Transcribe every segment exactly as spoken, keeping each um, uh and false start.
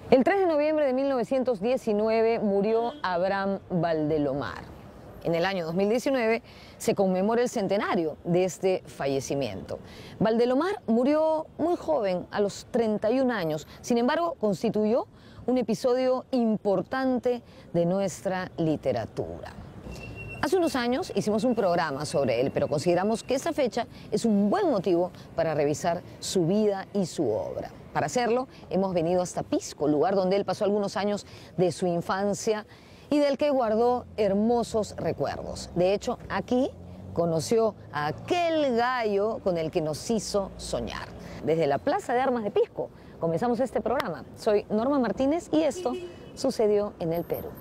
El tres de noviembre de mil novecientos diecinueve murió Abraham Valdelomar. En el año dos mil diecinueve se conmemora el centenario de este fallecimiento. Valdelomar murió muy joven, a los treinta y un años. Sin embargo, constituyó un episodio importante de nuestra literatura. Hace unos años hicimos un programa sobre él, pero consideramos que esa fecha es un buen motivo para revisar su vida y su obra. Para hacerlo, hemos venido hasta Pisco, lugar donde él pasó algunos años de su infancia y del que guardó hermosos recuerdos. De hecho, aquí conoció a aquel gallo con el que nos hizo soñar. Desde la Plaza de Armas de Pisco comenzamos este programa. Soy Norma Martínez y esto sucedió en el Perú.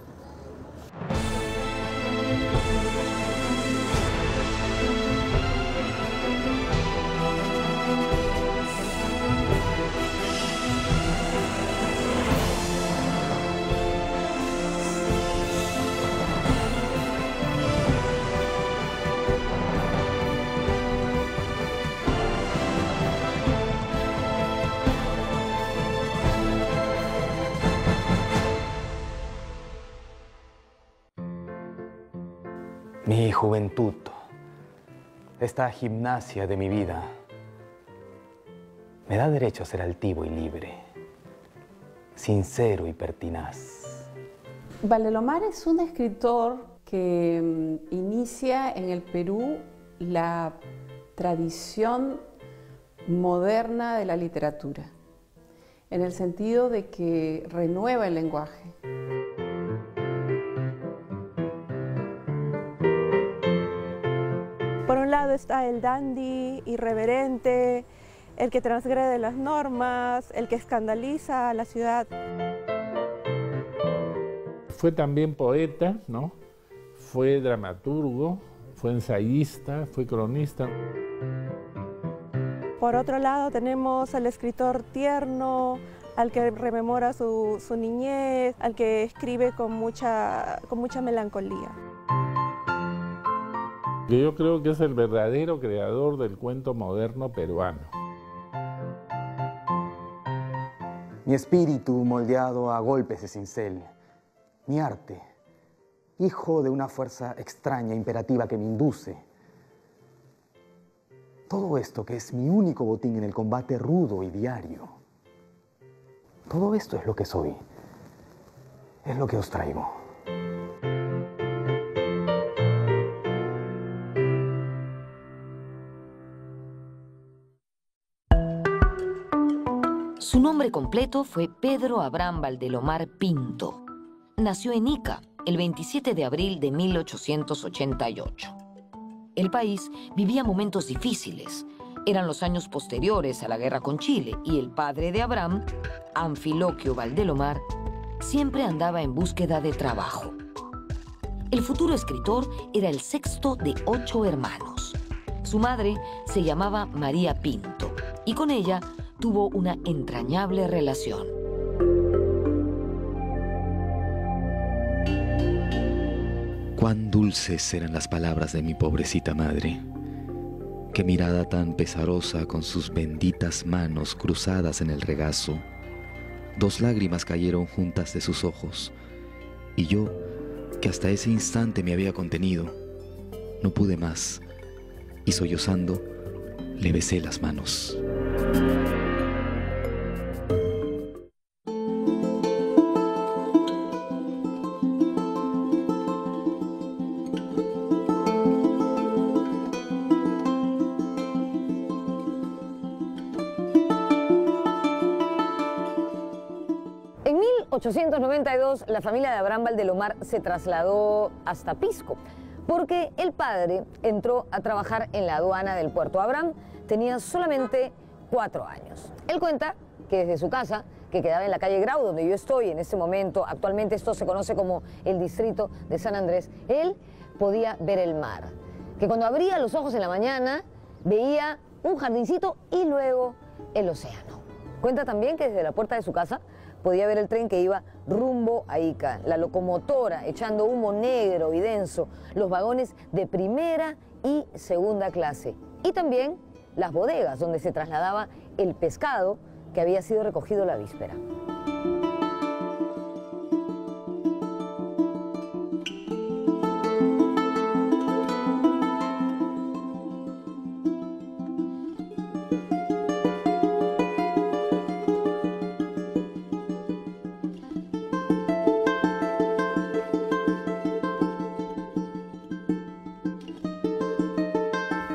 Mi juventud, esta gimnasia de mi vida, me da derecho a ser altivo y libre, sincero y pertinaz. Valdelomar es un escritor que um, inicia en el Perú la tradición moderna de la literatura, en el sentido de que renueva el lenguaje. Por un lado está el dandy irreverente, el que transgrede las normas, el que escandaliza a la ciudad. Fue también poeta, ¿no? Fue dramaturgo, fue ensayista, fue cronista. Por otro lado tenemos al escritor tierno, al que rememora su, su niñez, al que escribe con mucha, con mucha melancolía. Yo creo que es el verdadero creador del cuento moderno peruano. Mi espíritu moldeado a golpes de cincel, mi arte, hijo de una fuerza extraña, imperativa que me induce. Todo esto que es mi único botín en el combate rudo y diario. Todo esto es lo que soy, es lo que os traigo. Su nombre completo fue Pedro Abraham Valdelomar Pinto. Nació en Ica el veintisiete de abril de mil ochocientos ochenta y ocho. El país vivía momentos difíciles. Eran los años posteriores a la guerra con Chile y el padre de Abraham, Anfiloquio Valdelomar, siempre andaba en búsqueda de trabajo. El futuro escritor era el sexto de ocho hermanos. Su madre se llamaba María Pinto y con ella tuvo una entrañable relación. Cuán dulces eran las palabras de mi pobrecita madre. Qué mirada tan pesarosa con sus benditas manos cruzadas en el regazo. Dos lágrimas cayeron juntas de sus ojos, y yo, que hasta ese instante me había contenido, no pude más, y sollozando, le besé las manos. En mil ochocientos noventa y dos, la familia de Abraham Valdelomar se trasladó hasta Pisco, porque el padre entró a trabajar en la aduana del puerto. Abraham tenía solamente cuatro años. Él cuenta que desde su casa, que quedaba en la calle Grau, donde yo estoy en este momento, actualmente esto se conoce como el distrito de San Andrés, él podía ver el mar, que cuando abría los ojos en la mañana veía un jardincito y luego el océano. Cuenta también que desde la puerta de su casa podía ver el tren que iba rumbo a Ica, la locomotora echando humo negro y denso, los vagones de primera y segunda clase y también las bodegas donde se trasladaba el pescado que había sido recogido la víspera.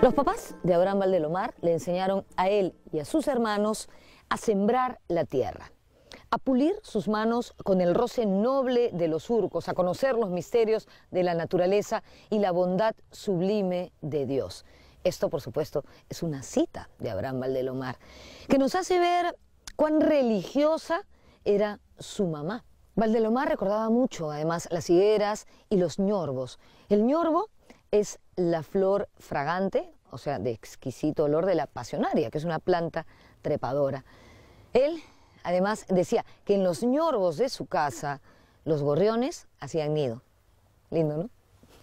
Los papás de Abraham Valdelomar le enseñaron a él y a sus hermanos a sembrar la tierra, a pulir sus manos con el roce noble de los surcos, a conocer los misterios de la naturaleza y la bondad sublime de Dios. Esto, por supuesto, es una cita de Abraham Valdelomar, que nos hace ver cuán religiosa era su mamá. Valdelomar recordaba mucho, además, las higueras y los ñorbos. El ñorbo es la flor fragante, o sea, de exquisito olor de la pasionaria, que es una planta trepadora. Él, además, decía que en los ñorbos de su casa los gorriones hacían nido. Lindo, ¿no?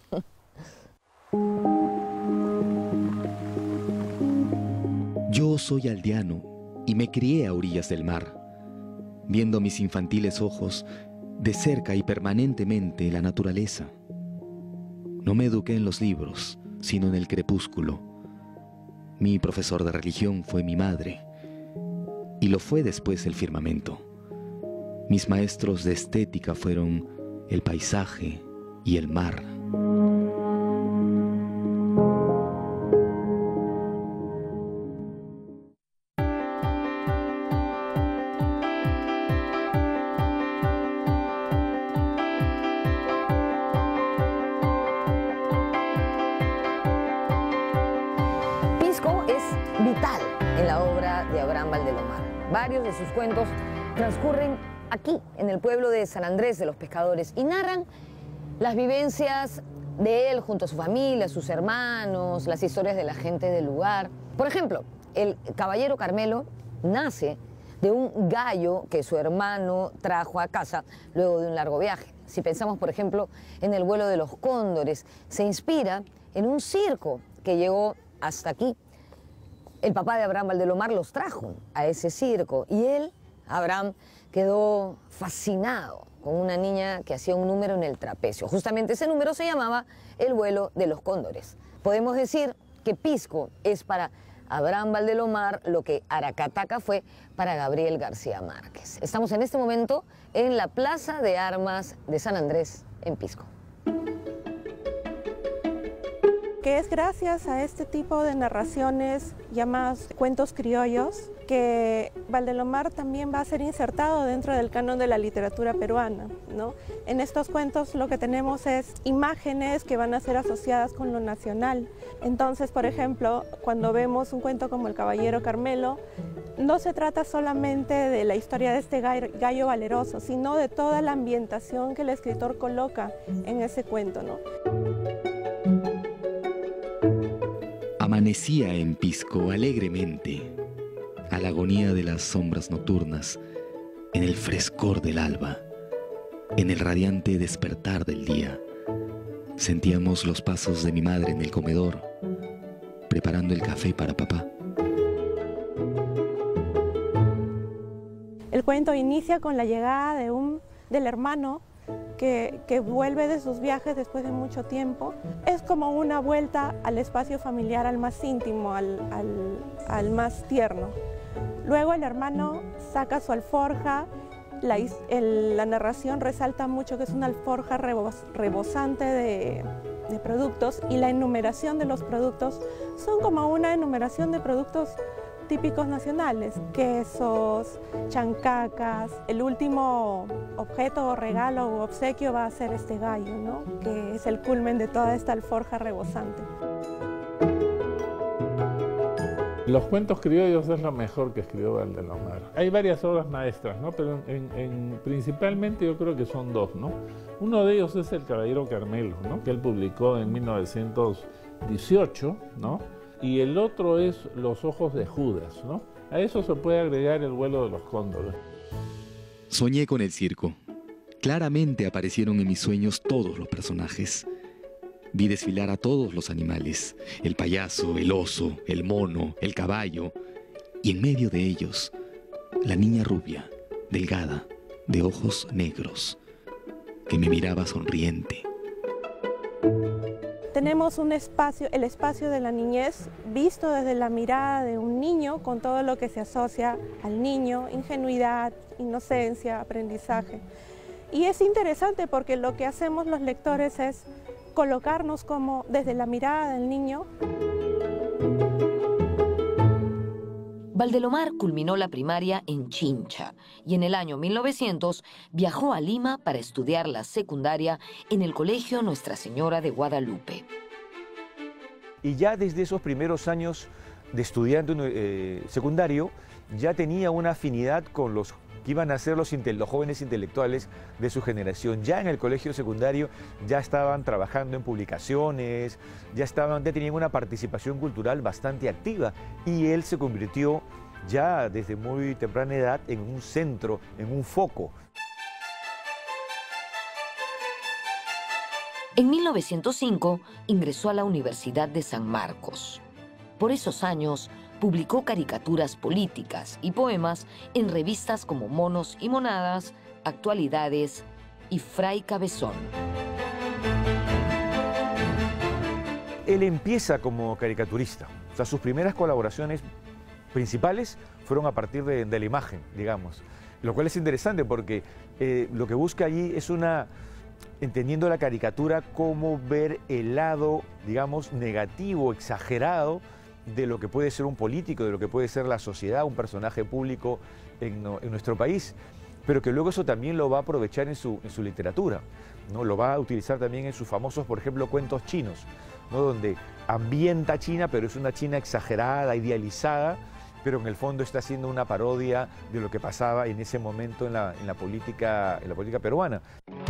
Yo soy aldeano y me crié a orillas del mar, viendo mis infantiles ojos de cerca y permanentemente la naturaleza. No me eduqué en los libros, sino en el crepúsculo. Mi profesor de religión fue mi madre, y lo fue después el firmamento. Mis maestros de estética fueron el paisaje y el mar. Vital en la obra de Abraham Valdelomar. Varios de sus cuentos transcurren aquí, en el pueblo de San Andrés de los Pescadores, y narran las vivencias de él junto a su familia, sus hermanos, las historias de la gente del lugar. Por ejemplo, el caballero Carmelo nace de un gallo que su hermano trajo a casa luego de un largo viaje. Si pensamos, por ejemplo, en el vuelo de los cóndores, se inspira en un circo que llegó hasta aquí. El papá de Abraham Valdelomar los trajo a ese circo y él, Abraham, quedó fascinado con una niña que hacía un número en el trapecio. Justamente ese número se llamaba el vuelo de los cóndores. Podemos decir que Pisco es para Abraham Valdelomar lo que Aracataca fue para Gabriel García Márquez. Estamos en este momento en la Plaza de Armas de San Andrés, en Pisco. Que es gracias a este tipo de narraciones llamadas cuentos criollos que Valdelomar también va a ser insertado dentro del canon de la literatura peruana, ¿no? En estos cuentos lo que tenemos es imágenes que van a ser asociadas con lo nacional. Entonces, por ejemplo, cuando vemos un cuento como El Caballero Carmelo, no se trata solamente de la historia de este gallo valeroso, sino de toda la ambientación que el escritor coloca en ese cuento, ¿no? Amanecía en Pisco alegremente, a la agonía de las sombras nocturnas, en el frescor del alba, en el radiante despertar del día. Sentíamos los pasos de mi madre en el comedor, preparando el café para papá. El cuento inicia con la llegada de un, del hermano Que, que vuelve de sus viajes después de mucho tiempo. Es como una vuelta al espacio familiar, al más íntimo, al, al, al más tierno. Luego el hermano saca su alforja, la, el, la narración resalta mucho que es una alforja rebos, rebosante de, de productos, y la enumeración de los productos son como una enumeración de productos típicos nacionales, quesos, chancacas. El último objeto o regalo o obsequio va a ser este gallo, ¿no? Que es el culmen de toda esta alforja rebosante. Los cuentos criollos es lo mejor que escribió Valdelomar. Hay varias obras maestras, ¿no? Pero en, en, principalmente yo creo que son dos, ¿no? Uno de ellos es El Caballero Carmelo, ¿no? Que él publicó en mil novecientos dieciocho, ¿no? Y el otro es Los ojos de Judas, ¿no? A eso se puede agregar El vuelo de los cóndores. Soñé con el circo. Claramente aparecieron en mis sueños todos los personajes. Vi desfilar a todos los animales, el payaso, el oso, el mono, el caballo, y en medio de ellos, la niña rubia, delgada, de ojos negros, que me miraba sonriente. Tenemos un espacio, el espacio de la niñez visto desde la mirada de un niño, con todo lo que se asocia al niño: ingenuidad, inocencia, aprendizaje. Y es interesante porque lo que hacemos los lectores es colocarnos como desde la mirada del niño. Valdelomar culminó la primaria en Chincha y en el año mil novecientos viajó a Lima para estudiar la secundaria en el Colegio Nuestra Señora de Guadalupe. Y ya desde esos primeros años de estudiante eh, secundario, ya tenía una afinidad con los que iban a ser los, los jóvenes intelectuales de su generación. Ya en el colegio secundario ya estaban trabajando en publicaciones, ya, estaban, ya tenían una participación cultural bastante activa y él se convirtió ya desde muy temprana edad en un centro, en un foco. En mil novecientos cinco ingresó a la Universidad de San Marcos. Por esos años publicó caricaturas políticas y poemas en revistas como Monos y Monadas, Actualidades y Fray Cabezón. Él empieza como caricaturista, o sea, sus primeras colaboraciones principales fueron a partir de, de la imagen, digamos, lo cual es interesante porque eh, lo que busca allí es una, entendiendo la caricatura como ver el lado, digamos, negativo, exagerado, de lo que puede ser un político, de lo que puede ser la sociedad, un personaje público en, en nuestro país, pero que luego eso también lo va a aprovechar en su, en su literatura, ¿no? Lo va a utilizar también en sus famosos, por ejemplo, cuentos chinos, ¿no? Donde ambienta China, pero es una China exagerada, idealizada, pero en el fondo está haciendo una parodia de lo que pasaba en ese momento en la, en la, política, en la política peruana.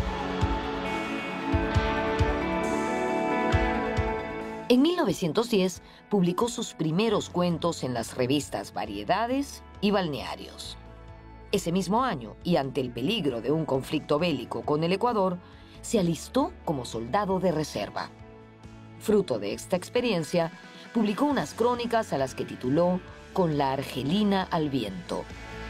En mil novecientos diez publicó sus primeros cuentos en las revistas Variedades y Balnearios. Ese mismo año, y ante el peligro de un conflicto bélico con el Ecuador, se alistó como soldado de reserva. Fruto de esta experiencia, publicó unas crónicas a las que tituló Con la Argelina al viento.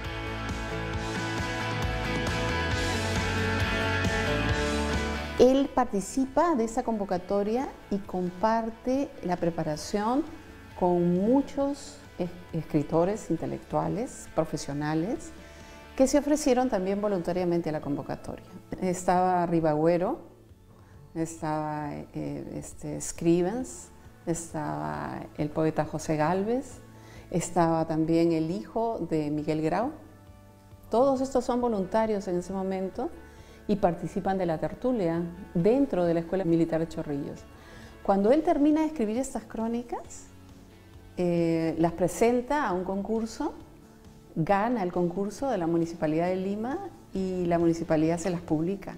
Él participa de esa convocatoria y comparte la preparación con muchos escritores intelectuales, profesionales, que se ofrecieron también voluntariamente a la convocatoria. Estaba Ribagüero, estaba eh, este, Scrivens, estaba el poeta José Gálvez, estaba también el hijo de Miguel Grau. Todos estos son voluntarios en ese momento y participan de la tertulia dentro de la Escuela Militar de Chorrillos. Cuando él termina de escribir estas crónicas, eh, las presenta a un concurso, gana el concurso de la Municipalidad de Lima y la Municipalidad se las publica.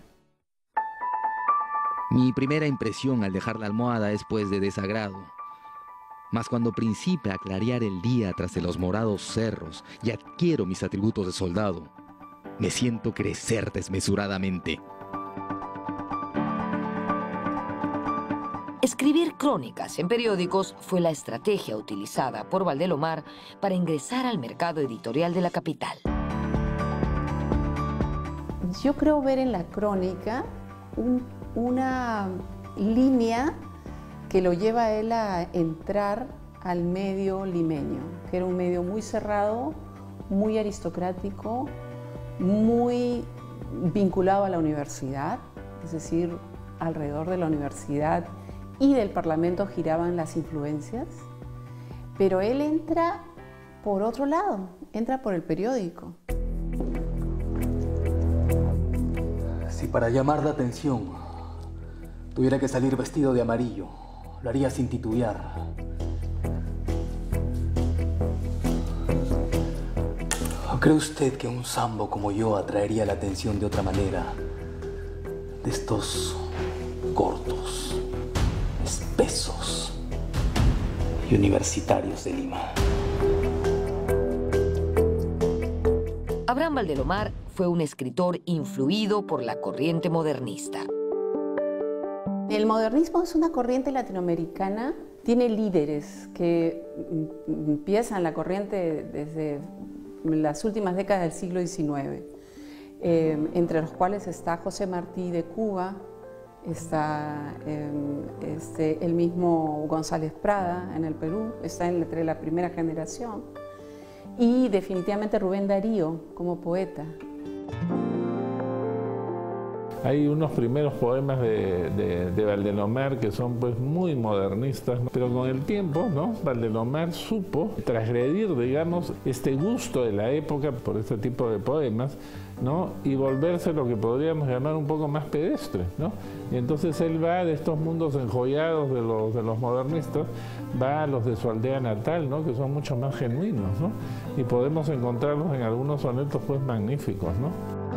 Mi primera impresión al dejar la almohada es pues de desagrado. Mas cuando principia a clarear el día tras de los morados cerros y adquiero mis atributos de soldado, me siento crecer desmesuradamente. Escribir crónicas en periódicos fue la estrategia utilizada por Valdelomar para ingresar al mercado editorial de la capital. Yo creo ver en la crónica un, una línea que lo lleva a él a entrar al medio limeño, que era un medio muy cerrado, muy aristocrático, muy vinculado a la universidad, es decir, alrededor de la universidad y del Parlamento giraban las influencias, pero él entra por otro lado, entra por el periódico. Si para llamar la atención tuviera que salir vestido de amarillo, lo haría sin titubear. ¿O cree usted que un sambo como yo atraería la atención de otra manera? De estos cortos, espesos y universitarios de Lima. Abraham Valdelomar fue un escritor influido por la corriente modernista. El modernismo es una corriente latinoamericana, tiene líderes que empiezan la corriente desde las últimas décadas del siglo diecinueve, eh, entre los cuales está José Martí de Cuba, está eh, este, el mismo González Prada en el Perú, está entre la primera generación, y definitivamente Rubén Darío como poeta. Hay unos primeros poemas de, de, de Valdelomar que son pues muy modernistas, ¿no? Pero con el tiempo, ¿no? Valdelomar supo transgredir, digamos, este gusto de la época por este tipo de poemas, ¿no? Y volverse lo que podríamos llamar un poco más pedestre, ¿no? Y entonces él va de estos mundos enjollados de los, de los modernistas, va a los de su aldea natal, ¿no? Que son mucho más genuinos, ¿no? Y podemos encontrarlos en algunos sonetos pues magníficos, ¿no?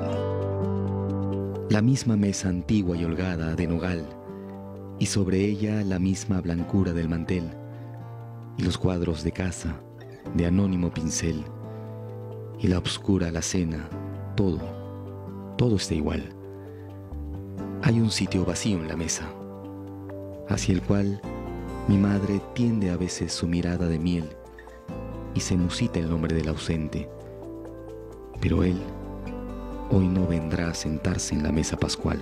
La misma mesa antigua y holgada de nogal, y sobre ella la misma blancura del mantel, y los cuadros de casa, de anónimo pincel, y la obscura alacena, todo, todo está igual. Hay un sitio vacío en la mesa, hacia el cual mi madre tiende a veces su mirada de miel, y se musita el nombre del ausente, pero él hoy no vendrá a sentarse en la mesa pascual.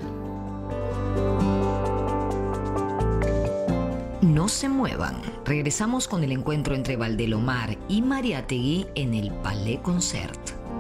No se muevan. Regresamos con el encuentro entre Valdelomar y Mariátegui en el Palais Concert.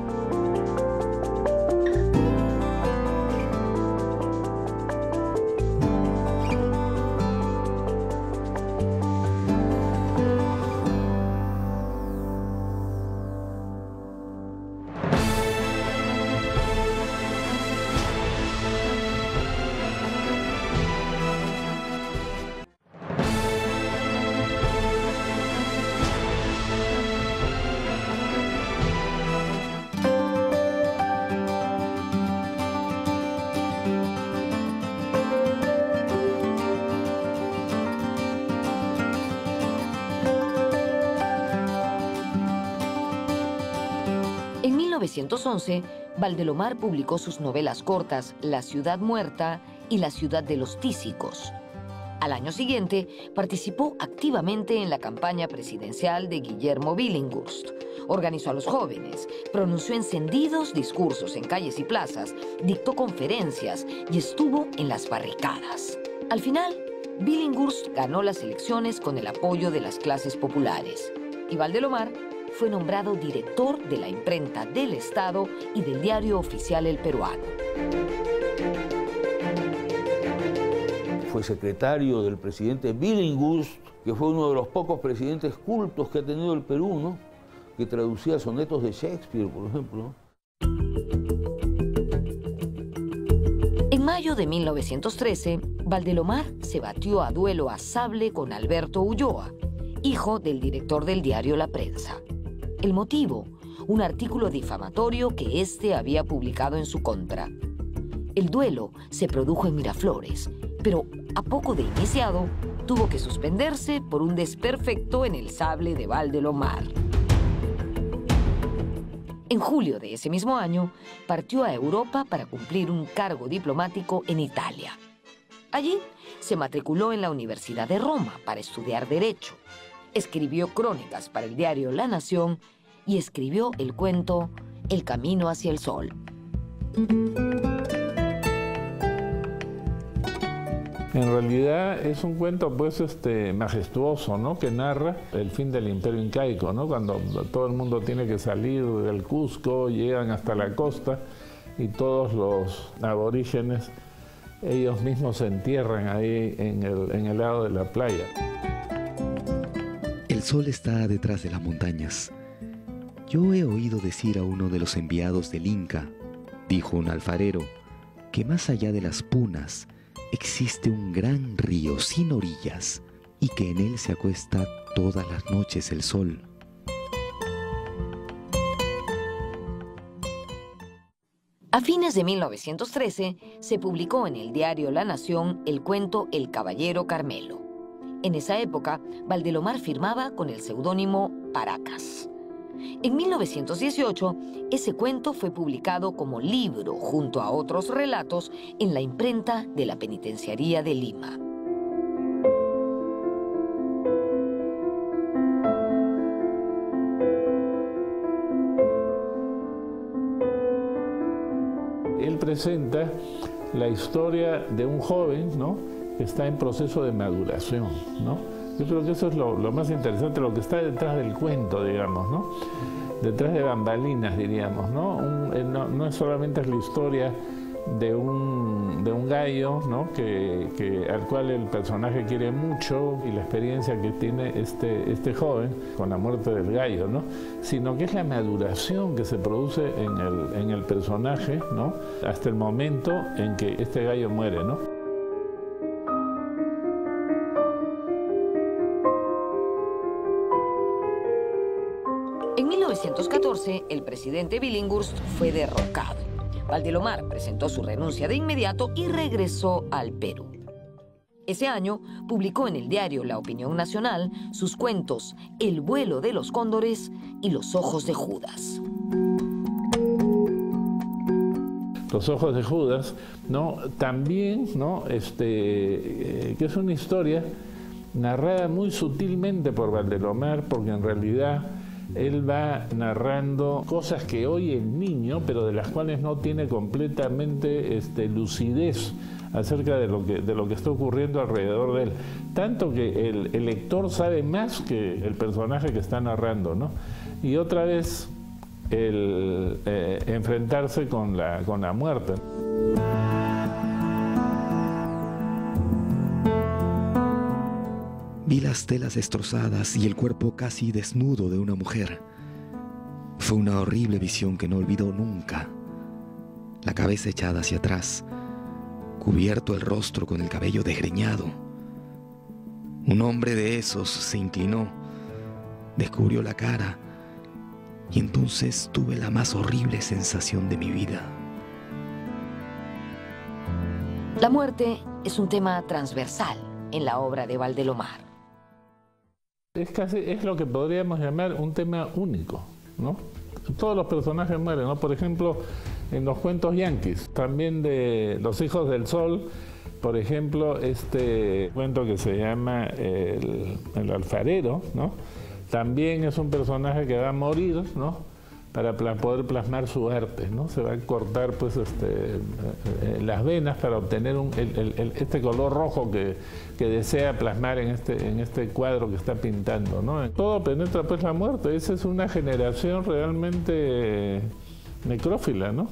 En mil novecientos once, Valdelomar publicó sus novelas cortas La ciudad muerta y La ciudad de los tísicos. Al año siguiente, participó activamente en la campaña presidencial de Guillermo Billinghurst. Organizó a los jóvenes, pronunció encendidos discursos en calles y plazas, dictó conferencias y estuvo en las barricadas. Al final, Billinghurst ganó las elecciones con el apoyo de las clases populares y Valdelomar fue nombrado director de la imprenta del Estado y del diario oficial El Peruano. Fue secretario del presidente Billinghurst, que fue uno de los pocos presidentes cultos que ha tenido el Perú, ¿no? Que traducía sonetos de Shakespeare, por ejemplo. En mayo de mil novecientos trece, Valdelomar se batió a duelo a sable con Alberto Ulloa, hijo del director del diario La Prensa. El motivo, un artículo difamatorio que éste había publicado en su contra. El duelo se produjo en Miraflores, pero a poco de iniciado, tuvo que suspenderse por un desperfecto en el sable de Valdelomar. En julio de ese mismo año, partió a Europa para cumplir un cargo diplomático en Italia. Allí se matriculó en la Universidad de Roma para estudiar Derecho. Escribió crónicas para el diario La Nación y escribió el cuento El camino hacia el sol. En realidad es un cuento pues este, majestuoso, ¿no? Que narra el fin del Imperio Incaico, ¿no? Cuando todo el mundo tiene que salir del Cusco, llegan hasta la costa y todos los aborígenes, ellos mismos se entierran ahí en el, en el lado de la playa. El sol está detrás de las montañas. Yo he oído decir a uno de los enviados del Inca, dijo un alfarero, que más allá de las punas existe un gran río sin orillas y que en él se acuesta todas las noches el sol. A fines de mil novecientos trece, se publicó en el diario La Nación el cuento El Caballero Carmelo. En esa época, Valdelomar firmaba con el seudónimo Paracas. En mil novecientos dieciocho, ese cuento fue publicado como libro junto a otros relatos en la imprenta de la Penitenciaría de Lima. Él presenta la historia de un joven, ¿no? Que está en proceso de maduración, ¿no? Yo creo que eso es lo, lo más interesante, lo que está detrás del cuento, digamos, ¿no? Detrás de bambalinas, diríamos, ¿no? Un, no, no es solamente la historia de un, de un gallo, ¿no? que, que, al cual el personaje quiere mucho, y la experiencia que tiene este, este joven con la muerte del gallo, ¿no? Sino que es la maduración que se produce en el, en el personaje, ¿no? Hasta el momento en que este gallo muere, ¿no? En mil novecientos catorce, el presidente Billinghurst fue derrocado. Valdelomar presentó su renuncia de inmediato y regresó al Perú. Ese año publicó en el diario La Opinión Nacional sus cuentos El vuelo de los cóndores y Los ojos de Judas. Los ojos de Judas, ¿no? También, ¿no? este, eh, que es una historia narrada muy sutilmente por Valdelomar, porque en realidad él va narrando cosas que oye el niño, pero de las cuales no tiene completamente este, lucidez acerca de lo, que, de lo que está ocurriendo alrededor de él. Tanto que el, el lector sabe más que el personaje que está narrando, ¿no? Y otra vez el eh, enfrentarse con la, con la muerte. Vi las telas destrozadas y el cuerpo casi desnudo de una mujer. Fue una horrible visión que no olvido nunca. La cabeza echada hacia atrás, cubierto el rostro con el cabello desgreñado. Un hombre de esos se inclinó, descubrió la cara, y entonces tuve la más horrible sensación de mi vida. La muerte es un tema transversal en la obra de Valdelomar. Es casi, es lo que podríamos llamar un tema único, ¿no? Todos los personajes mueren, ¿no? Por ejemplo, en los cuentos yanquis, también de Los hijos del sol, por ejemplo, este cuento que se llama El, el alfarero, ¿no? También es un personaje que va a morir, ¿no? Para poder plasmar su arte, ¿no? Se va a cortar pues, este, eh, las venas para obtener un, el, el, el, este color rojo que, que desea plasmar en este, en este cuadro que está pintando, ¿no? Todo penetra pues la muerte. Esa es una generación realmente necrófila, ¿no?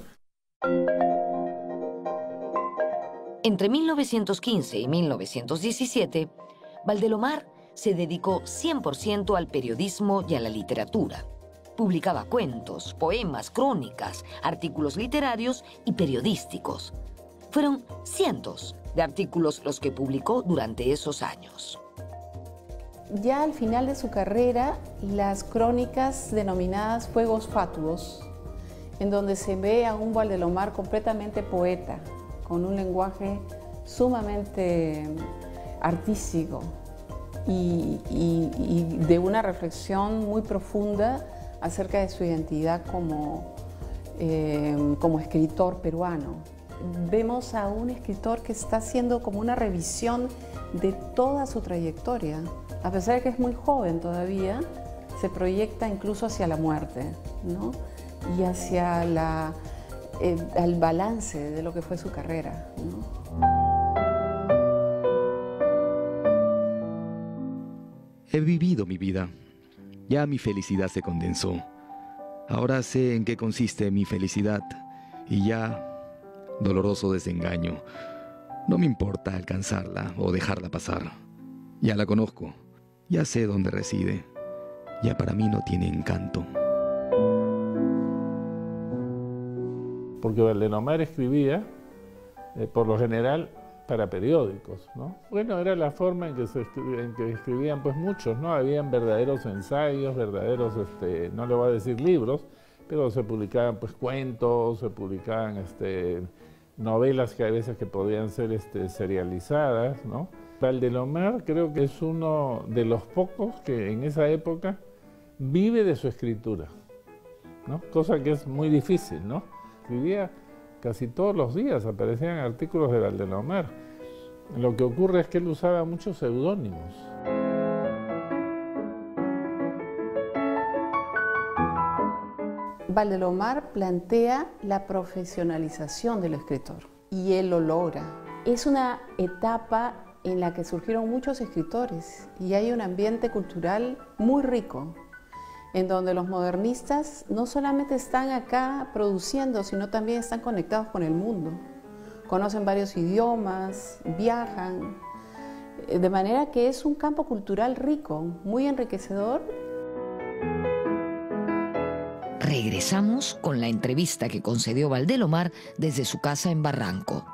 Entre mil novecientos quince y mil novecientos diecisiete, Valdelomar se dedicó cien por ciento al periodismo y a la literatura. Publicaba cuentos, poemas, crónicas, artículos literarios y periodísticos. Fueron cientos de artículos los que publicó durante esos años. Ya al final de su carrera, las crónicas denominadas Fuegos Fatuos, en donde se ve a un Valdelomar completamente poeta, con un lenguaje sumamente artístico y, y, y de una reflexión muy profunda acerca de su identidad como, eh, como escritor peruano. Vemos a un escritor que está haciendo como una revisión de toda su trayectoria. A pesar de que es muy joven todavía, se proyecta incluso hacia la muerte, ¿no? Y hacia la, eh, el balance de lo que fue su carrera, ¿no? He vivido mi vida. Ya mi felicidad se condensó. Ahora sé en qué consiste mi felicidad y ya, doloroso desengaño, no me importa alcanzarla o dejarla pasar. Ya la conozco, ya sé dónde reside, ya para mí no tiene encanto. Porque Valdelomar escribía, eh, por lo general, para periódicos, ¿no? Bueno, era la forma en que se escribían, en que escribían pues muchos, ¿no? Habían verdaderos ensayos, verdaderos, este, no le voy a decir libros, pero se publicaban pues cuentos, se publicaban este, novelas que a veces que podían ser este, serializadas, ¿no? Valdelomar creo que es uno de los pocos que en esa época vive de su escritura, ¿no? Cosa que es muy difícil, ¿no? Escribía casi todos los días, aparecían artículos de Valdelomar. Lo que ocurre es que él usaba muchos seudónimos. Valdelomar plantea la profesionalización del escritor y él lo logra. Es una etapa en la que surgieron muchos escritores y hay un ambiente cultural muy rico, en donde los modernistas no solamente están acá produciendo, sino también están conectados con el mundo. conocen varios idiomas, viajan, de manera que es un campo cultural rico, muy enriquecedor. Regresamos con la entrevista que concedió Valdelomar desde su casa en Barranco.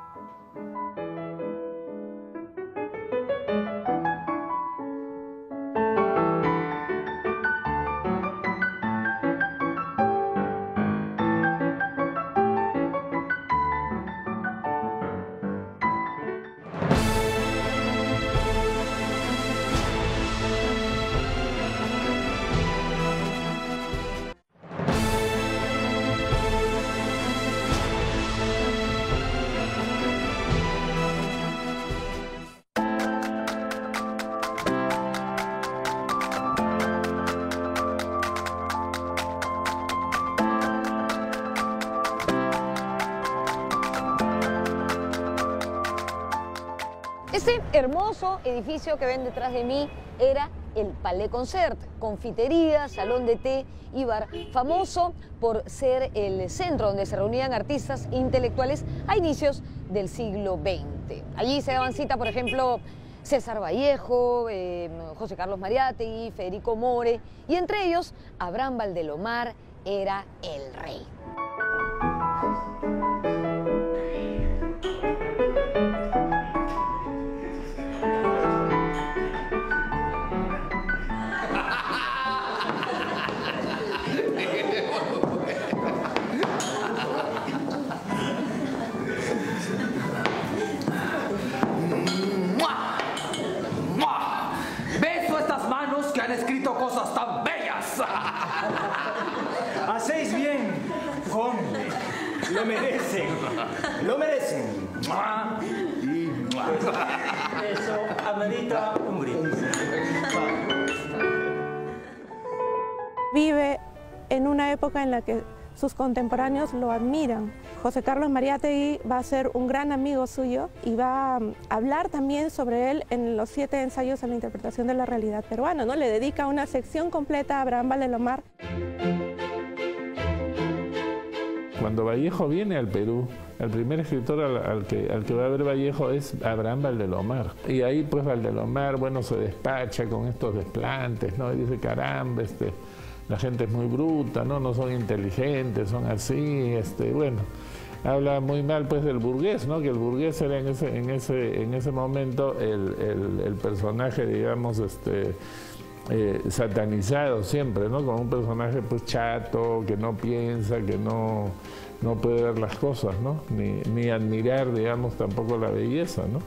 Este hermoso edificio que ven detrás de mí era el Palais Concert, confitería, salón de té y bar, famoso por ser el centro donde se reunían artistas intelectuales a inicios del siglo veinte. Allí se daban cita, por ejemplo, César Vallejo, eh, José Carlos Mariátegui, Federico More, y entre ellos Abraham Valdelomar era el rey. Cosas tan bellas. Hacéis bien, conde. Lo merecen. Lo merecen. Y eso amerita un brindis. Vive en una época en la que sus contemporáneos lo admiran. José Carlos Mariátegui va a ser un gran amigo suyo y va a hablar también sobre él en los siete ensayos a la interpretación de la realidad peruana, ¿no? Le dedica una sección completa a Abraham Valdelomar. Cuando Vallejo viene al Perú, el primer escritor al, al, que, al que va a ver Vallejo es Abraham Valdelomar. Y ahí pues Valdelomar, bueno, se despacha con estos desplantes, ¿no? Y dice, caramba, este... la gente es muy bruta, ¿no? No son inteligentes, son así, este, bueno, habla muy mal pues del burgués, ¿no? Que el burgués era en ese, en ese, en ese momento el, el, el personaje, digamos, este, eh, satanizado siempre, ¿no? Como un personaje pues chato, que no piensa, que no, no puede ver las cosas, ¿no? Ni, ni admirar, digamos, tampoco la belleza, ¿no?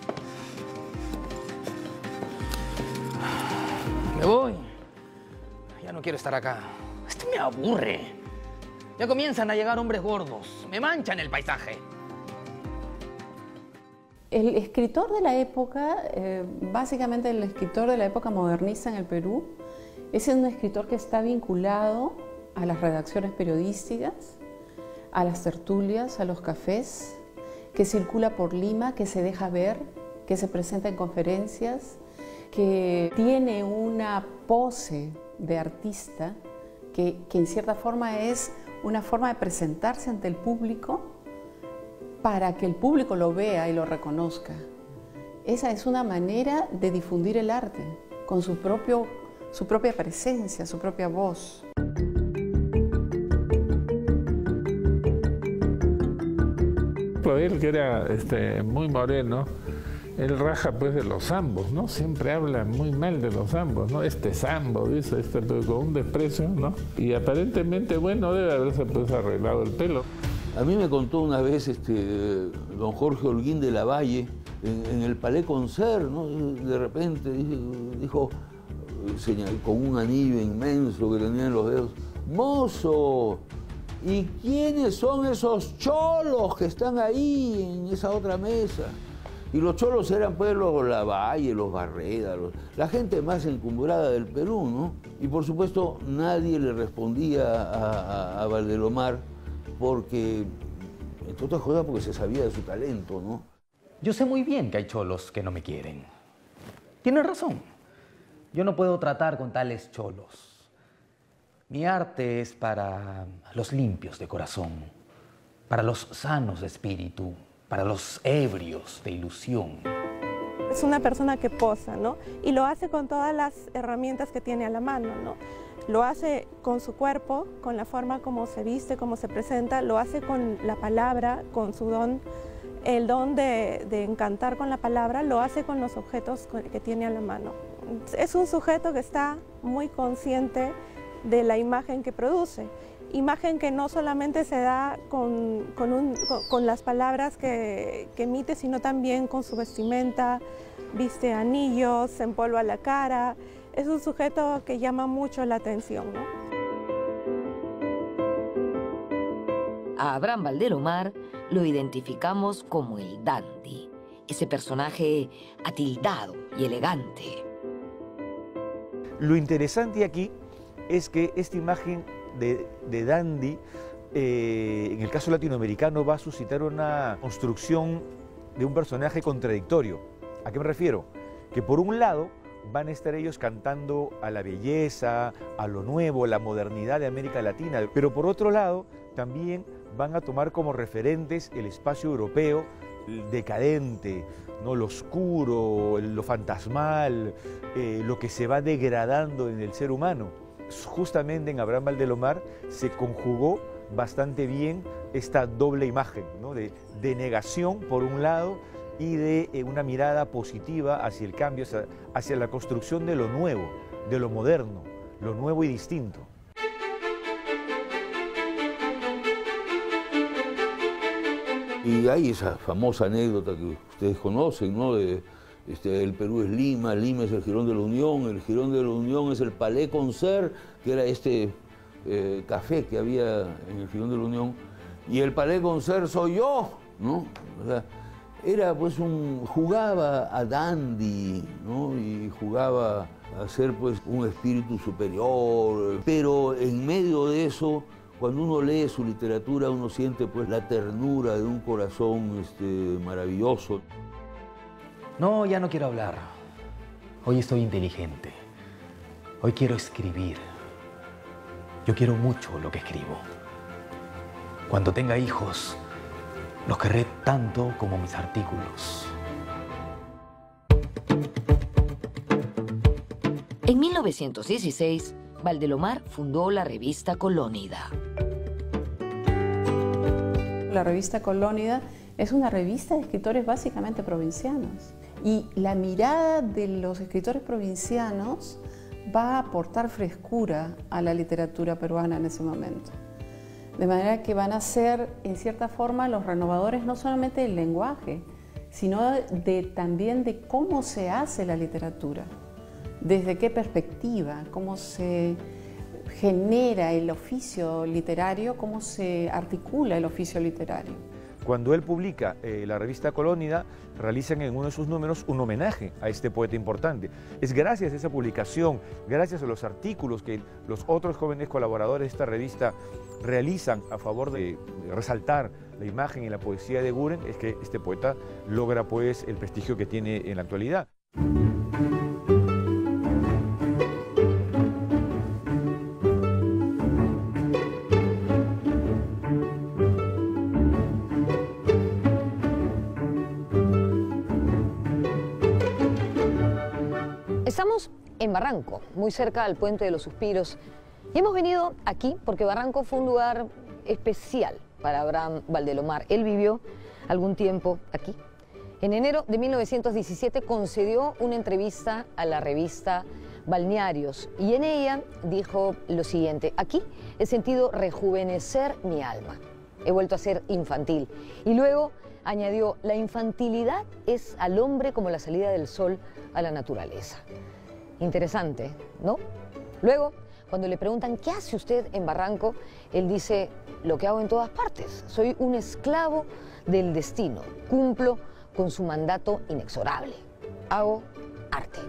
Me voy. Ya no quiero estar acá. Esto me aburre. Ya comienzan a llegar hombres gordos. Me manchan el paisaje. El escritor de la época, eh, básicamente el escritor de la época modernista en el Perú, es un escritor que está vinculado a las redacciones periodísticas, a las tertulias, a los cafés, que circula por Lima, que se deja ver, que se presenta en conferencias, que tiene una pose de artista que, que en cierta forma es una forma de presentarse ante el público para que el público lo vea y lo reconozca. Esa es una manera de difundir el arte con su, propio, su propia presencia, su propia voz. Él, que era este, muy moreno, él raja pues de los zambos, ¿no? Siempre habla muy mal de los zambos, ¿no? Este zambo, dice, este, pero con un desprecio, ¿no? Y aparentemente, bueno, debe haberse pues arreglado el pelo. A mí me contó una vez este, don Jorge Holguín de la Valle, en, en el Palais Concert, ¿no? De repente dijo, señal, con un anillo inmenso que tenía en los dedos, ¡mozo! ¿Y quiénes son esos cholos que están ahí en esa otra mesa? Y los cholos eran pues los Lavalle, los Barreda, los, la gente más encumbrada del Perú, ¿no? Y por supuesto nadie le respondía a, a, a Valdelomar porque, entre otras cosas, porque se sabía de su talento, ¿no? Yo sé muy bien que hay cholos que no me quieren. Tienes razón. Yo no puedo tratar con tales cholos. Mi arte es para los limpios de corazón, para los sanos de espíritu, para los ebrios de ilusión. Es una persona que posa, ¿no? Y lo hace con todas las herramientas que tiene a la mano, ¿no? Lo hace con su cuerpo, con la forma como se viste, cómo se presenta, lo hace con la palabra, con su don, el don de, de encantar con la palabra, lo hace con los objetos que tiene a la mano. Es un sujeto que está muy consciente de la imagen que produce, imagen que no solamente se da con, con, un, con, con las palabras que, que emite, sino también con su vestimenta, viste anillos, se empolva la cara. Es un sujeto que llama mucho la atención, ¿no? A Abraham Valdelomar lo identificamos como el dandy, ese personaje atildado y elegante. Lo interesante aquí es que esta imagen de, de dandy, eh, en el caso latinoamericano, va a suscitar una construcción de un personaje contradictorio. ¿A qué me refiero? Que por un lado van a estar ellos cantando a la belleza, a lo nuevo, a la modernidad de América Latina, pero por otro lado también van a tomar como referentes el espacio europeo decadente, ¿no? Lo oscuro, lo fantasmal, eh, lo que se va degradando en el ser humano. Justamente en Abraham Valdelomar se conjugó bastante bien esta doble imagen, ¿no? de, de negación por un lado y de eh, una mirada positiva hacia el cambio, hacia, hacia la construcción de lo nuevo, de lo moderno, lo nuevo y distinto. Y hay esa famosa anécdota que ustedes conocen, ¿no? De, este, el Perú es Lima, Lima es el Jirón de la Unión, el Jirón de la Unión es el Palais Concert, que era este eh, café que había en el Jirón de la Unión, y el Palais Concert soy yo, ¿no? O sea, era pues un, jugaba a dandy, ¿no? Y jugaba a ser pues un espíritu superior, pero en medio de eso, cuando uno lee su literatura, uno siente pues la ternura de un corazón este, maravilloso. No, ya no quiero hablar. Hoy estoy inteligente. Hoy quiero escribir. Yo quiero mucho lo que escribo. Cuando tenga hijos, los querré tanto como mis artículos. En mil novecientos dieciséis, Valdelomar fundó la revista Colónida. La revista Colónida es una revista de escritores básicamente provincianos. Y la mirada de los escritores provincianos va a aportar frescura a la literatura peruana en ese momento. De manera que van a ser, en cierta forma, los renovadores no solamente del lenguaje, sino de, también de cómo se hace la literatura, desde qué perspectiva, cómo se genera el oficio literario, cómo se articula el oficio literario. Cuando él publica eh, la revista Colónida, realizan en uno de sus números un homenaje a este poeta importante. Es gracias a esa publicación, gracias a los artículos que los otros jóvenes colaboradores de esta revista realizan a favor de resaltar la imagen y la poesía de Guren, es que este poeta logra pues el prestigio que tiene en la actualidad. Estamos en Barranco, muy cerca del Puente de los Suspiros, y hemos venido aquí porque Barranco fue un lugar especial para Abraham Valdelomar. Él vivió algún tiempo aquí. En enero de mil novecientos diecisiete concedió una entrevista a la revista Balnearios y en ella dijo lo siguiente: aquí he sentido rejuvenecer mi alma, he vuelto a ser infantil. Y luego añadió: la infantilidad es al hombre como la salida del sol a la naturaleza. Interesante, ¿no? Luego, cuando le preguntan ¿qué hace usted en Barranco?, él dice: lo que hago en todas partes, soy un esclavo del destino, cumplo con su mandato inexorable, hago arte.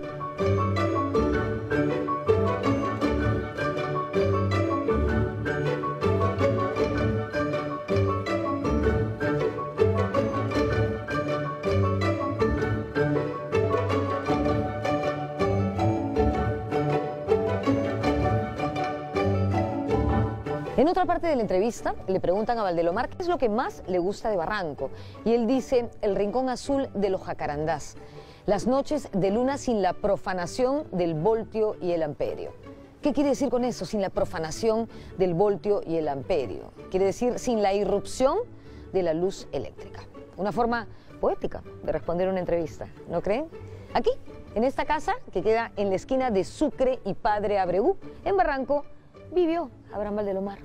En otra parte de la entrevista le preguntan a Valdelomar qué es lo que más le gusta de Barranco y él dice el rincón azul de los jacarandás, las noches de luna sin la profanación del voltio y el amperio. ¿Qué quiere decir con eso? Sin la profanación del voltio y el amperio. Quiere decir sin la irrupción de la luz eléctrica. Una forma poética de responder una entrevista, ¿no creen? Aquí, en esta casa que queda en la esquina de Sucre y Padre Abreu, en Barranco, vivió Abraham Valdelomar.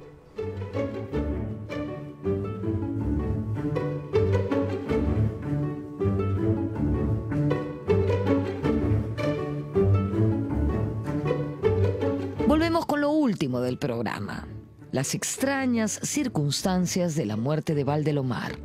Volvemos con lo último del programa, las extrañas circunstancias de la muerte de Valdelomar.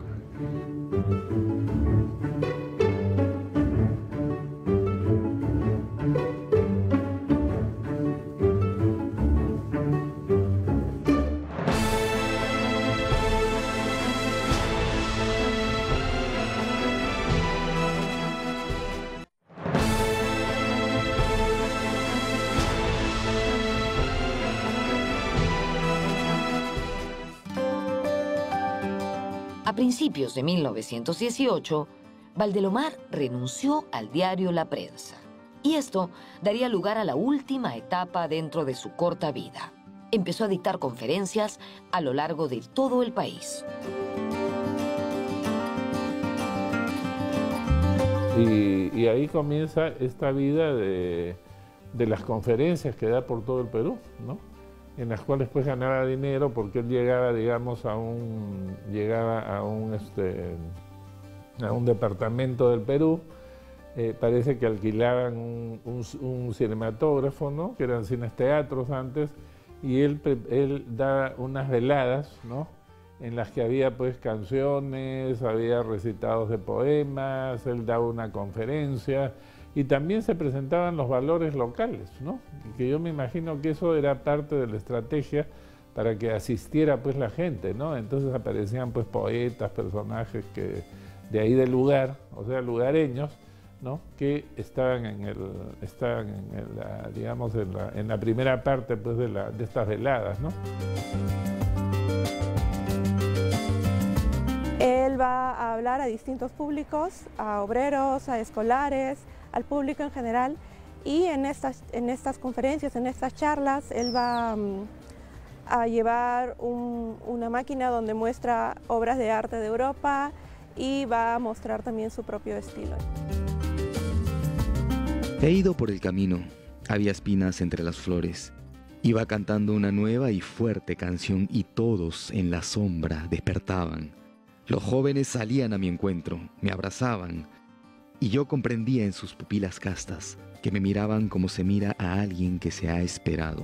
A principios de mil novecientos dieciocho, Valdelomar renunció al diario La Prensa. Y esto daría lugar a la última etapa dentro de su corta vida. Empezó a dictar conferencias a lo largo de todo el país. Y, y ahí comienza esta vida de, de las conferencias que da por todo el Perú, ¿no? En las cuales pues ganaba dinero porque él llegaba, digamos, a un, llegaba a un, este, a un departamento del Perú, eh, parece que alquilaban un, un, un cinematógrafo, ¿no? Que eran cines teatros antes, y él, él da unas veladas, ¿no? En las que había pues canciones, había recitados de poemas, él daba una conferencia, y también se presentaban los valores locales, ¿no? Y que yo me imagino que eso era parte de la estrategia para que asistiera pues la gente, ¿no? Entonces aparecían pues poetas, personajes que de ahí del lugar, o sea, lugareños, ¿no? Que estaban en el, estaban en el, digamos, en la, en la primera parte pues de, la, de estas veladas, ¿no? Él va a hablar a distintos públicos, a obreros, a escolares, al público en general, y en estas, en estas conferencias, en estas charlas, él va um, a llevar un, una máquina donde muestra obras de arte de Europa y va a mostrar también su propio estilo. He ido por el camino, había espinas entre las flores. Iba cantando una nueva y fuerte canción y todos en la sombra despertaban. Los jóvenes salían a mi encuentro, me abrazaban, y yo comprendía en sus pupilas castas que me miraban como se mira a alguien que se ha esperado.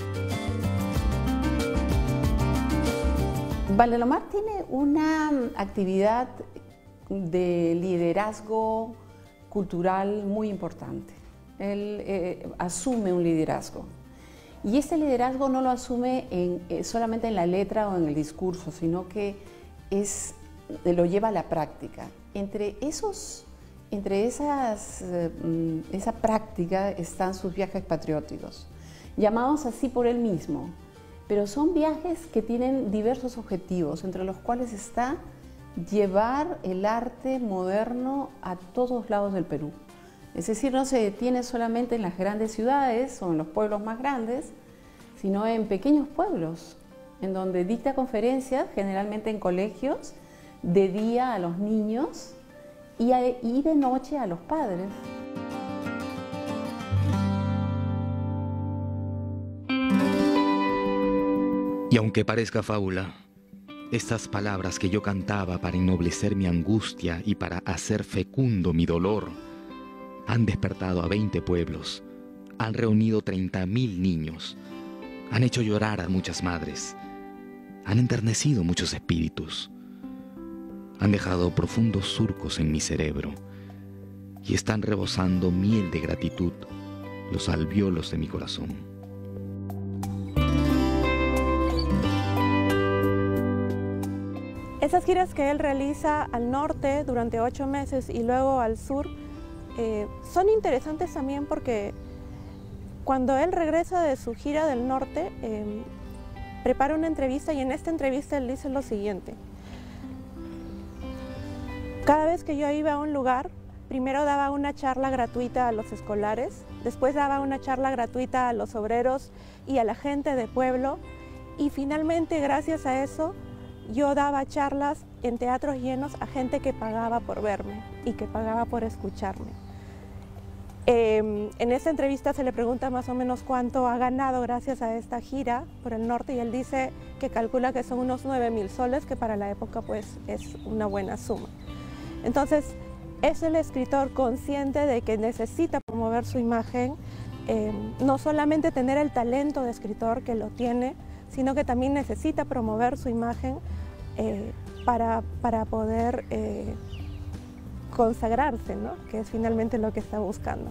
Valdelomar tiene una actividad de liderazgo cultural muy importante. Él eh, asume un liderazgo. Y este liderazgo no lo asume en, eh, solamente en la letra o en el discurso, sino que es, lo lleva a la práctica. Entre esos... Entre esas, eh, esa práctica están sus viajes patrióticos, llamados así por él mismo, pero son viajes que tienen diversos objetivos, entre los cuales está llevar el arte moderno a todos lados del Perú. Es decir, no se detiene solamente en las grandes ciudades o en los pueblos más grandes, sino en pequeños pueblos, en donde dicta conferencias, generalmente en colegios, de día a los niños, y de noche a los padres. Y aunque parezca fábula, estas palabras que yo cantaba para ennoblecer mi angustia y para hacer fecundo mi dolor, han despertado a veinte pueblos, han reunido treinta mil niños, han hecho llorar a muchas madres, han enternecido muchos espíritus. Han dejado profundos surcos en mi cerebro y están rebosando miel de gratitud los alvéolos de mi corazón. Esas giras que él realiza al norte durante ocho meses y luego al sur eh, son interesantes también porque cuando él regresa de su gira del norte, eh, prepara una entrevista y en esta entrevista él dice lo siguiente: cada vez que yo iba a un lugar, primero daba una charla gratuita a los escolares, después daba una charla gratuita a los obreros y a la gente de pueblo, y finalmente, gracias a eso, yo daba charlas en teatros llenos a gente que pagaba por verme y que pagaba por escucharme. Eh, en esta entrevista se le pregunta más o menos cuánto ha ganado gracias a esta gira por el norte y él dice que calcula que son unos nueve mil soles, que para la época pues es una buena suma. Entonces, es el escritor consciente de que necesita promover su imagen, eh, no solamente tener el talento de escritor, que lo tiene, sino que también necesita promover su imagen eh, para, para poder eh, consagrarse, ¿no? Que es finalmente lo que está buscando.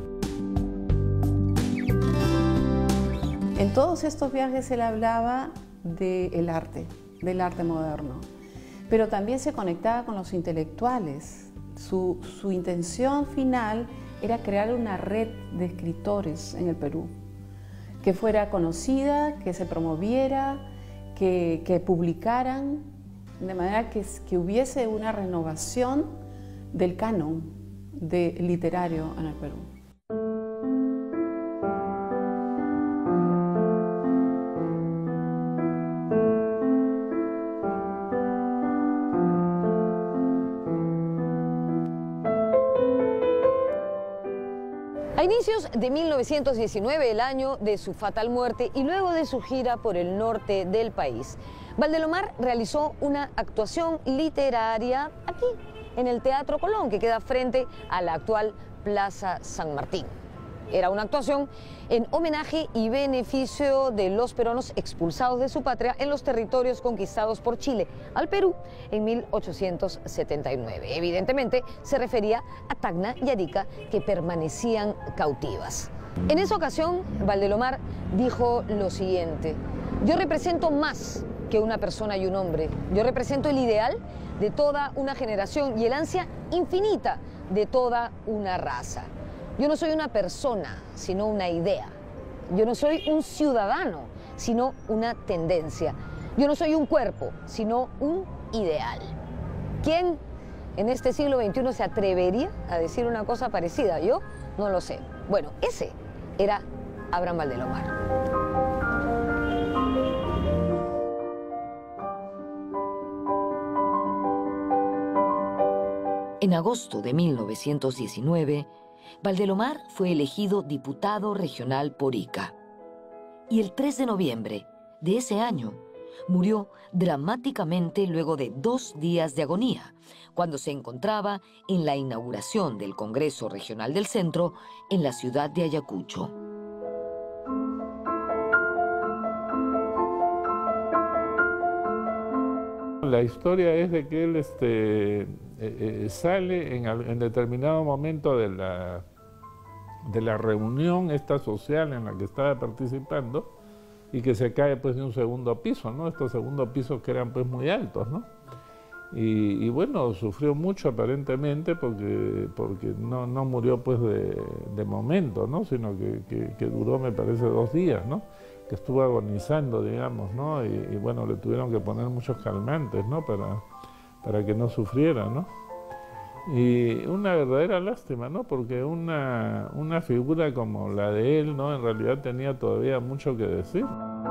En todos estos viajes él hablaba del arte, del arte moderno, pero también se conectaba con los intelectuales. Su, su intención final era crear una red de escritores en el Perú, que fuera conocida, que se promoviera, que, que publicaran, de manera que, que hubiese una renovación del canon de, literario en el Perú. A inicios de mil novecientos diecinueve, el año de su fatal muerte y luego de su gira por el norte del país, Valdelomar realizó una actuación literaria aquí, en el Teatro Colón, que queda frente a la actual Plaza San Martín. Era una actuación en homenaje y beneficio de los peruanos expulsados de su patria en los territorios conquistados por Chile al Perú en mil ochocientos setenta y nueve. Evidentemente se refería a Tacna y Arica, que permanecían cautivas. En esa ocasión, Valdelomar dijo lo siguiente: yo represento más que una persona y un hombre. Yo represento el ideal de toda una generación y el ansia infinita de toda una raza. Yo no soy una persona, sino una idea. Yo no soy un ciudadano, sino una tendencia. Yo no soy un cuerpo, sino un ideal. ¿Quién en este siglo veintiuno se atrevería a decir una cosa parecida? Yo no lo sé. Bueno, ese era Abraham Valdelomar. En agosto de mil novecientos diecinueve, Valdelomar fue elegido diputado regional por Ica. Y el tres de noviembre de ese año murió dramáticamente luego de dos días de agonía, cuando se encontraba en la inauguración del Congreso Regional del Centro en la ciudad de Ayacucho. La historia es de que él este, eh, eh, sale en, en determinado momento de la, de la reunión esta social en la que estaba participando y que se cae pues de un segundo piso, ¿no? Estos segundos pisos que eran pues muy altos, ¿no? Y, y bueno, sufrió mucho aparentemente porque, porque no, no murió pues de, de momento, ¿no? Sino que, que, que duró, me parece, dos días, ¿no? Que estuvo agonizando, digamos, ¿no? Y, y bueno, le tuvieron que poner muchos calmantes, ¿no? Para, para que no sufriera, ¿no? Y una verdadera lástima, ¿no? Porque una, una figura como la de él, ¿no? En realidad tenía todavía mucho que decir.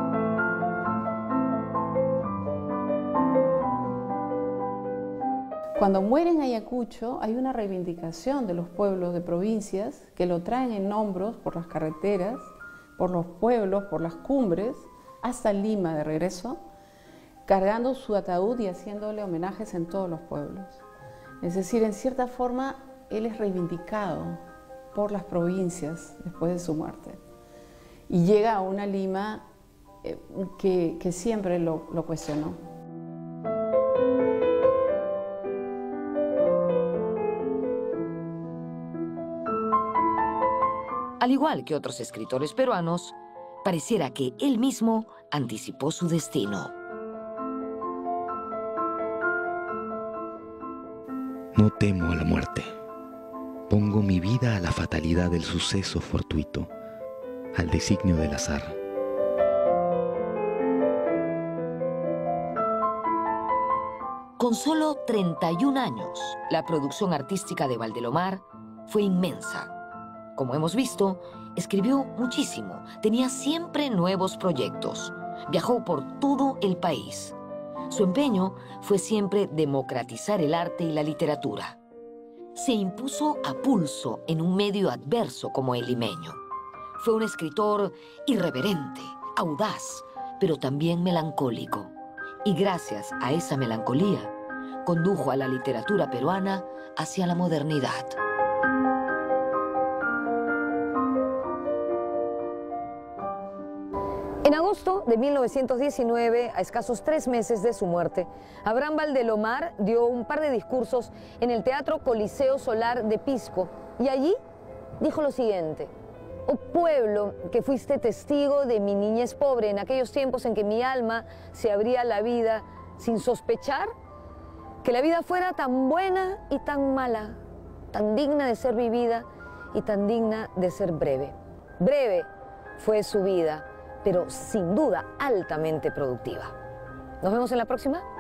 Cuando muere en Ayacucho hay una reivindicación de los pueblos de provincias que lo traen en hombros por las carreteras, por los pueblos, por las cumbres, hasta Lima de regreso, cargando su ataúd y haciéndole homenajes en todos los pueblos. Es decir, en cierta forma, él es reivindicado por las provincias después de su muerte. Y llega a una Lima eh, que, que siempre lo, lo cuestionó. Al igual que otros escritores peruanos, pareciera que él mismo anticipó su destino. No temo a la muerte. Pongo mi vida a la fatalidad del suceso fortuito, al designio del azar. Con solo treinta y un años, la producción artística de Valdelomar fue inmensa. Como hemos visto, escribió muchísimo, tenía siempre nuevos proyectos, viajó por todo el país. Su empeño fue siempre democratizar el arte y la literatura. Se impuso a pulso en un medio adverso como el limeño. Fue un escritor irreverente, audaz, pero también melancólico. Y gracias a esa melancolía, condujo a la literatura peruana hacia la modernidad. En agosto de mil novecientos diecinueve, a escasos tres meses de su muerte, Abraham Valdelomar dio un par de discursos en el Teatro Coliseo Solar de Pisco y allí dijo lo siguiente: «Oh pueblo, que fuiste testigo de mi niñez pobre en aquellos tiempos en que mi alma se abría a la vida sin sospechar que la vida fuera tan buena y tan mala, tan digna de ser vivida y tan digna de ser breve. Breve fue su vida, pero sin duda altamente productiva». Nos vemos en la próxima.